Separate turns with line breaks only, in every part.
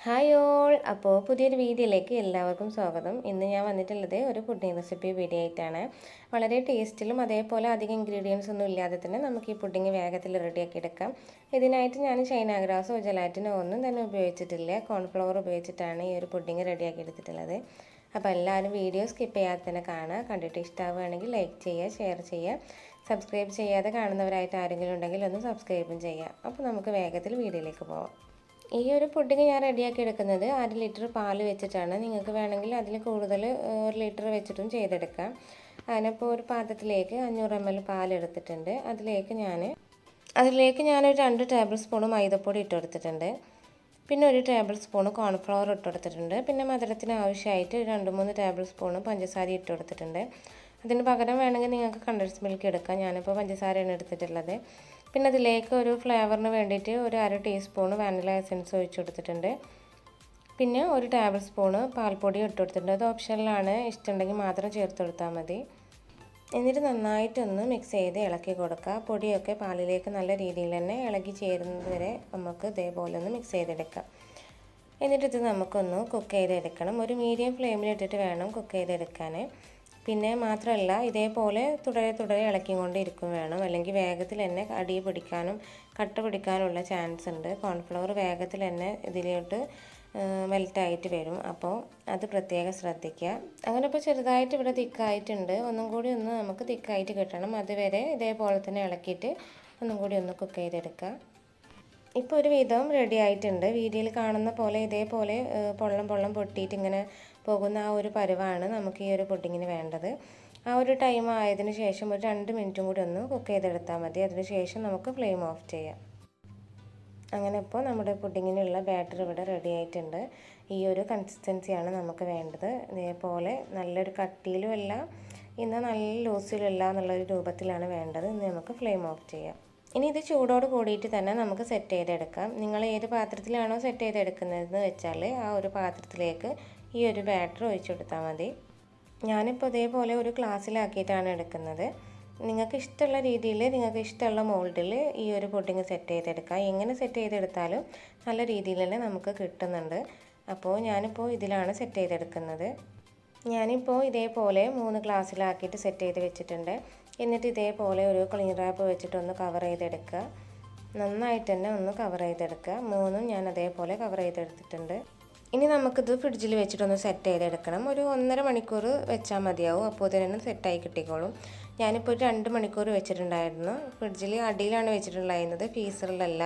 Hi all, അപ്പോൾ പുതിയൊരു വീഡിയോയിലേക്ക് എല്ലാവർക്കും സ്വാഗതം. ഇന്ന് ഞാൻ വന്നിട്ടുള്ളത് ഒരു പുഡിംഗ് റെസിപ്പി വീഡിയോ ആയിട്ടാണ്. വളരെ ടേസ്റ്റിലും അതേപോലെ അധികം ഇൻഗ്രീഡിയൻസ് ഒന്നും ഇല്ലാതെ തന്നെ നമുക്ക് ഈ പുഡിംഗ് വേഗത്തിൽ റെഡിയാക്കി എടുക്കാം. ഇതിനായിട്ട് ഞാൻ ചൈന ഗ്രാസോ ജലാറ്റിനോ ഒന്നും തന്നെ ഉപയോഗിച്ചിട്ടില്ല. കോൺഫ്ലവർ ഉപയോഗിച്ചിട്ടാണ് ഈ ഒരു പുഡിംഗ് റെഡിയാക്കി എടുത്തിട്ടുള്ളത്. അപ്പോൾ എല്ലാവരും വീഡിയോ സ്കിപ്പ് ചെയ്യാതെ തന്നെ കാണുക. കണ്ടിട്ട് ഇഷ്ടമാവുകയാണെങ്കിൽ ലൈക്ക് ചെയ്യുക, ഷെയർ ചെയ്യുക. സബ്സ്ക്രൈബ് ചെയ്യാതെ കാണുന്നവരായിട്ട് ആരെങ്കിലും ഉണ്ടെങ്കിൽ ഒന്ന് സബ്സ്ക്രൈബും ചെയ്യുക. അപ്പോൾ നമുക്ക് വേഗത്തിൽ വീഡിയോയിലേക്ക് പോകാം. ഈ ഒരു പുഡിംഗ് ഞാൻ റെഡിയാക്കി എടുക്കുന്നത് 1/2 ലിറ്റർ പാല് വെച്ചിട്ടാണ്. നിങ്ങൾക്ക് വേണമെങ്കിൽ അതിൽ കൂടുതൽ 1 ലിറ്റർ വെച്ചിട്ടും ചെയ്തെടുക്കാം. അതിനിപ്പോൾ ഒരു പാത്രത്തിലേക്ക് 500 ml പാൽ എടുത്തിട്ടുണ്ട്. അതിലേക്ക് ഞാനൊരു 2 ടേബിൾ സ്പൂൺ മൈദപ്പൊടി ഇട്ട് കൊടുത്തിട്ടുണ്ട്. പിന്നെ 1 ടേബിൾ സ്പൂൺ കോൺഫ്ലവർ ഇട്ട് കൊടുത്തിട്ടുണ്ട്. പിന്നെ മധുരത്തിന് ആവശ്യമായിട്ട് 2-3 ടേബിൾ സ്പൂൺ പഞ്ചസാര ഇട്ട് കൊടുത്തിട്ടുണ്ട്. അതിന് പകരം വേണമെങ്കിൽ നിങ്ങൾക്ക് കണ്ടൻസ് മിൽക്ക് എടുക്കാം. ഞാനിപ്പോൾ പഞ്ചസാരയാണ് എടുത്തിട്ടുള്ളത്. പിന്നെ അതിലേക്ക് ഒരു ഫ്ലേവറിന് വേണ്ടിയിട്ട് ഒരു 1/2 ടീസ്പൂൺ വാനില എസൻസ് ഒഴിച്ച് കൊടുത്തിട്ടുണ്ട്. പിന്നെ 1 ടേബിൾ സ്പൂൺ പാൽപ്പൊടി ഇട്ട് കൊടുത്തിട്ടുണ്ട്. അത് ഓപ്ഷനിലാണ്, ഇഷ്ടമുണ്ടെങ്കിൽ മാത്രം ചേർത്ത് കൊടുത്താൽ മതി. എന്നിട്ട് നന്നായിട്ടൊന്ന് മിക്സ് ചെയ്ത് ഇളക്കി കൊടുക്കുക. പൊടിയൊക്കെ പാലിലേക്ക് നല്ല രീതിയിൽ തന്നെ ഇളകി ചേരുന്നത് വരെ നമുക്ക് ഇതേപോലെ ഒന്ന് മിക്സ് ചെയ്തെടുക്കാം. എന്നിട്ട് ഇത് നമുക്കൊന്ന് കുക്ക് ചെയ്തെടുക്കണം. ഒരു മീഡിയം ഫ്ലെയിമിലിട്ടിട്ട് വേണം കുക്ക് ചെയ്തെടുക്കാൻ. പിന്നെ മാത്രമല്ല, ഇതേപോലെ തുടരെ ഇളക്കിക്കൊണ്ടിരിക്കും വേണം, അല്ലെങ്കിൽ വേഗത്തിൽ തന്നെ അടി പിടിക്കാനും കട്ട പിടിക്കാനുള്ള ചാൻസ് ഉണ്ട്. കോൺഫ്ലവർ വേഗത്തിൽ തന്നെ ഇതിലോട്ട് മെൽറ്റായിട്ട് വരും. അപ്പോൾ അത് പ്രത്യേകം ശ്രദ്ധിക്കുക. അങ്ങനെ ഇപ്പോൾ ചെറുതായിട്ട് ഇവിടെ തിക്കായിട്ടുണ്ട്. ഒന്നും കൂടി ഒന്ന് നമുക്ക് തിക്കായിട്ട് കിട്ടണം. അതുവരെ ഇതേപോലെ തന്നെ ഇളക്കിയിട്ട് ഒന്നും കൂടി ഒന്ന് കുക്ക് ചെയ്തെടുക്കുക. ഇപ്പോൾ ഒരു വിധം റെഡി ആയിട്ടുണ്ട്. വീഡിയോയിൽ കാണുന്ന പോലെ ഇതേപോലെ പൊള്ളം പൊട്ടിയിട്ട് ഇങ്ങനെ പോകുന്ന ആ ഒരു പരുവാണ് നമുക്ക് ഈ ഒരു പുഡിങ്ങിന് വേണ്ടത്. ആ ഒരു ടൈം ആയതിനു ശേഷം ഒരു 2 മിനിറ്റും കൂടി ഒന്ന് കുക്ക് ചെയ്തെടുത്താൽ മതി. അതിന് ശേഷം നമുക്ക് ഫ്ലെയിം ഓഫ് ചെയ്യാം. അങ്ങനെ ഇപ്പോൾ നമ്മുടെ പുഡിങ്ങിനുള്ള ബാറ്റർ ഇവിടെ റെഡി ആയിട്ടുണ്ട്. ഈ ഒരു കൺസിസ്റ്റൻസിയാണ് നമുക്ക് വേണ്ടത്. ഇതേപോലെ നല്ലൊരു കട്ടിയിലും അല്ല, എന്നാൽ നല്ല ലൂസിലും അല്ല എന്നുള്ളൊരു രൂപത്തിലാണ് വേണ്ടത്. ഇന്ന് നമുക്ക് ഫ്ലെയിം ഓഫ് ചെയ്യാം. ഇനി ഇത് ചൂടോട് കൂടിയിട്ട് തന്നെ നമുക്ക് സെറ്റ് ചെയ്തെടുക്കാം. നിങ്ങൾ ഏത് പാത്രത്തിലാണോ സെറ്റ് ചെയ്തെടുക്കുന്നതെന്ന് വെച്ചാൽ ആ ഒരു പാത്രത്തിലേക്ക് ഈ ഒരു ബാറ്റർ ഒഴിച്ചു കൊടുത്താൽ മതി. ഞാനിപ്പോൾ ഇതേപോലെ ഒരു ഗ്ലാസ്സിലാക്കിയിട്ടാണ് എടുക്കുന്നത്. നിങ്ങൾക്ക് ഇഷ്ടമുള്ള രീതിയിൽ, നിങ്ങൾക്ക് ഇഷ്ടമുള്ള മോൾഡിൽ ഈ ഒരു പുഡിംഗ് സെറ്റ് ചെയ്തെടുക്കാം. എങ്ങനെ സെറ്റ് ചെയ്തെടുത്താലും നല്ല രീതിയിൽ തന്നെ നമുക്ക് കിട്ടുന്നുണ്ട്. അപ്പോൾ ഞാനിപ്പോൾ ഇതിലാണ് സെറ്റ് ചെയ്തെടുക്കുന്നത്. ഞാനിപ്പോൾ ഇതേപോലെ 3 ഗ്ലാസ്സിലാക്കിയിട്ട് സെറ്റ് ചെയ്ത് വെച്ചിട്ടുണ്ട്. എന്നിട്ട് ഇതേപോലെ ഒരു ക്ലീൻ റാപ്പ് വെച്ചിട്ടൊന്ന് കവർ ചെയ്തെടുക്കുക. നന്നായിട്ട് തന്നെ ഒന്ന് കവർ ചെയ്തെടുക്കുക. 3ഉം ഞാൻ അതേപോലെ കവർ ചെയ്തെടുത്തിട്ടുണ്ട്. ഇനി നമുക്കിത് ഫ്രിഡ്ജിൽ വെച്ചിട്ടൊന്ന് സെറ്റ് ചെയ്തെടുക്കണം. ഒരു 1.5 മണിക്കൂർ വെച്ചാൽ മതിയാവും. അപ്പോൾ ഇതിനെ സെറ്റായി കിട്ടിക്കോളും. ഞാനിപ്പോൾ ഒരു 2 മണിക്കൂർ വെച്ചിട്ടുണ്ടായിരുന്നു. ഫ്രിഡ്ജിൽ അടിയിലാണ് വെച്ചിട്ടുണ്ടായിരുന്നത്, ഫീസറിലല്ല.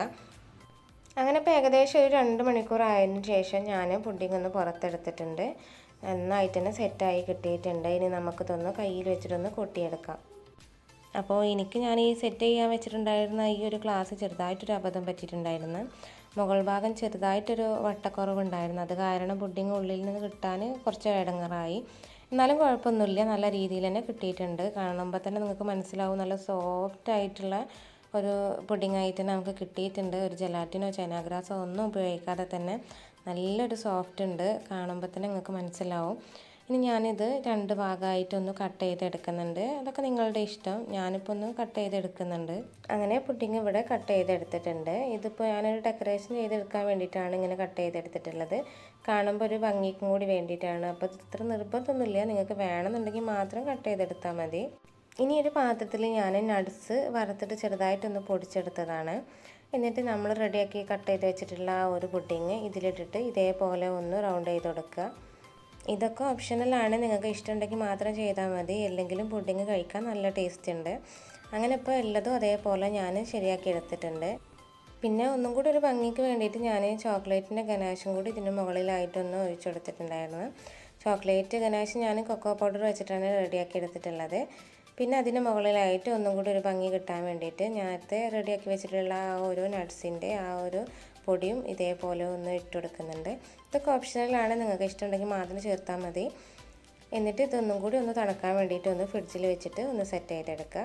അങ്ങനെ ഇപ്പോൾ ഏകദേശം ഒരു 2 മണിക്കൂർ ആയതിനു ശേഷം ഞാൻ പുഡിംഗ് ഒന്ന് പുറത്തെടുത്തിട്ടുണ്ട്. നന്നായിട്ട് തന്നെ സെറ്റായി കിട്ടിയിട്ടുണ്ട്. ഇനി നമുക്കിതൊന്ന് കയ്യിൽ വെച്ചിട്ടൊന്ന് കൊട്ടിയെടുക്കാം. അപ്പോൾ ഞാൻ ഈ സെറ്റ് ചെയ്യാൻ വെച്ചിട്ടുണ്ടായിരുന്ന ഈ ഒരു ഗ്ലാസ് ചെറുതായിട്ടൊരു അബദ്ധം പറ്റിയിട്ടുണ്ടായിരുന്നു. മുകൾ ഭാഗം ചെറുതായിട്ടൊരു വട്ടക്കുറവുണ്ടായിരുന്നു. അത് കാരണം പുഡിംഗ് ഉള്ളിൽ നിന്ന് കിട്ടാൻ കുറച്ച് ഇടങ്ങറായി. എന്നാലും കുഴപ്പമൊന്നുമില്ല, നല്ല രീതിയിൽ തന്നെ കിട്ടിയിട്ടുണ്ട്. കാണുമ്പോൾ തന്നെ നിങ്ങൾക്ക് മനസ്സിലാവും, നല്ല സോഫ്റ്റ് ആയിട്ടുള്ള ഒരു പുഡിംഗ് ആയിട്ട് തന്നെ നമുക്ക് കിട്ടിയിട്ടുണ്ട്. ഒരു ജലാറ്റിനോ ചൈന ഗ്രാസോ ഒന്നും ഉപയോഗിക്കാതെ തന്നെ നല്ലൊരു സോഫ്റ്റ് ഉണ്ട്. കാണുമ്പോൾ തന്നെ നിങ്ങൾക്ക് മനസ്സിലാവും. ഇനി ഞാനിത് 2 ഭാഗമായിട്ടൊന്ന് കട്ട് ചെയ്തെടുക്കുന്നുണ്ട്. അതൊക്കെ നിങ്ങളുടെ ഇഷ്ടം. ഞാനിപ്പോൾ ഒന്ന് കട്ട് ചെയ്തെടുക്കുന്നുണ്ട്. അങ്ങനെ പുഡിംഗ് ഇവിടെ കട്ട് ചെയ്തെടുത്തിട്ടുണ്ട്. ഇതിപ്പോൾ ഞാനൊരു ഡെക്കറേഷൻ ചെയ്തെടുക്കാൻ വേണ്ടിയിട്ടാണ് ഇങ്ങനെ കട്ട് ചെയ്തെടുത്തിട്ടുള്ളത്. കാണുമ്പോൾ ഒരു ഭംഗിക്കും കൂടി വേണ്ടിയിട്ടാണ്. അപ്പോൾ ഇത്ര നിർബന്ധമൊന്നുമില്ല, നിങ്ങൾക്ക് വേണമെന്നുണ്ടെങ്കിൽ മാത്രം കട്ട് ചെയ്തെടുത്താൽ മതി. ഇനി ഒരു പാത്രത്തിൽ ഞാൻ നട്ട്സ് വറുത്തിട്ട് ചെറുതായിട്ടൊന്ന് പൊടിച്ചെടുത്തതാണ്. എന്നിട്ട് നമ്മൾ റെഡിയാക്കി കട്ട് ചെയ്ത് വെച്ചിട്ടുള്ള ആ ഒരു പുഡിംഗ് ഇതിലിട്ടിട്ട് ഇതേപോലെ ഒന്ന് റൗണ്ട് ചെയ്ത് കൊടുക്കുക. ഇതൊക്കെ ഓപ്ഷണലാണ്, നിങ്ങൾക്ക് ഇഷ്ടമുണ്ടെങ്കിൽ മാത്രം ചെയ്താൽ മതി. അല്ലെങ്കിലും പുഡിംഗ് കഴിക്കാൻ നല്ല ടേസ്റ്റ് ഉണ്ട്. അങ്ങനെ ഇപ്പോൾ ഉള്ളതും അതേപോലെ ഞാൻ ശരിയാക്കി എടുത്തിട്ടുണ്ട്. പിന്നെ ഒന്നും കൂടി ഒരു ഭംഗിക്ക് വേണ്ടിയിട്ട് ഞാൻ ചോക്ലേറ്റിൻ്റെ ഗനാഷും കൂടി ഇതിന് മുകളിലായിട്ടൊന്ന് ഒഴിച്ചു കൊടുത്തിട്ടുണ്ടായിരുന്നു. ചോക്ലേറ്റ് ഗനാഷ് ഞാൻ കൊക്കോ പൗഡർ വെച്ചിട്ടാണ് റെഡിയാക്കി എടുത്തിട്ടുള്ളത്. പിന്നെ അതിന് മുകളിലായിട്ട് ഒന്നും കൂടി ഒരു ഭംഗി കിട്ടാൻ വേണ്ടിയിട്ട് നേരത്തെ റെഡിയാക്കി വെച്ചിട്ടുള്ള ആ ഒരു നട്ട്സിൻ്റെ ആ ഒരു പൊടിയും ഇതേപോലെ ഒന്ന് ഇട്ട് കൊടുക്കുന്നുണ്ട്. ഇതൊക്കെ ഓപ്ഷണലാണ്, നിങ്ങൾക്ക് ഇഷ്ടമുണ്ടെങ്കിൽ മാത്രം ചേർത്താൽ മതി. എന്നിട്ട് ഇതൊന്നും കൂടി ഒന്ന് തണുക്കാൻ വേണ്ടിയിട്ട് ഒന്ന് ഫ്രിഡ്ജിൽ വെച്ചിട്ട് ഒന്ന് സെറ്റ് ചെയ്തെടുക്കുക.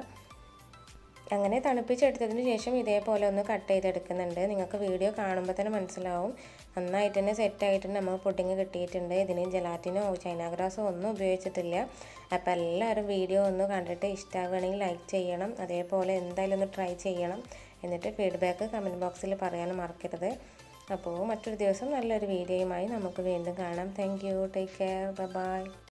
അങ്ങനെ തണുപ്പിച്ചെടുത്തതിന് ശേഷം ഇതേപോലെ ഒന്ന് കട്ട് ചെയ്തെടുക്കുന്നുണ്ട്. നിങ്ങൾക്ക് വീഡിയോ കാണുമ്പോൾ തന്നെ മനസ്സിലാവും, നന്നായിട്ട് തന്നെ സെറ്റായിട്ട് നമ്മൾ പുഡിംഗ് കിട്ടിയിട്ടുണ്ട്. ഇതിന് ജലാറ്റിനോ ചൈന ഗ്രാസോ ഒന്നും ഉപയോഗിച്ചിട്ടില്ല. അപ്പോൾ എല്ലാവരും വീഡിയോ ഒന്ന് കണ്ടിട്ട് ഇഷ്ടമാവുകയാണെങ്കിൽ ലൈക്ക് ചെയ്യണം. അതേപോലെ എന്തായാലും ഒന്ന് ട്രൈ ചെയ്യണം. എന്നിട്ട് ഫീഡ്ബാക്ക് കമൻറ്റ് ബോക്സിൽ പറയാനും മറക്കരുത്. അപ്പോൾ മറ്റൊരു ദിവസം നല്ലൊരു വീഡിയോയുമായി നമുക്ക് വീണ്ടും കാണാം. Thank you. Take care. Bye by.